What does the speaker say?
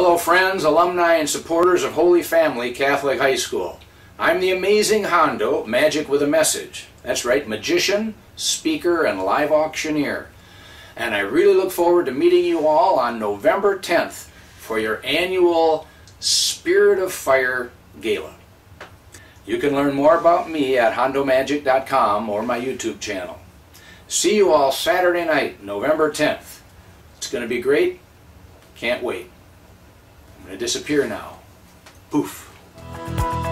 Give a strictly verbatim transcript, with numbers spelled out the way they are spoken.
Hello friends, alumni, and supporters of Holy Family Catholic High School. I'm the amazing Hondo, Magic with a Message. That's right, magician, speaker, and live auctioneer. And I really look forward to meeting you all on November tenth for your annual Spirit of Fire Gala. You can learn more about me at hondo magic dot com or my YouTube channel. See you all Saturday night, November tenth. It's going to be great. Can't wait. I'm going to disappear now. Poof.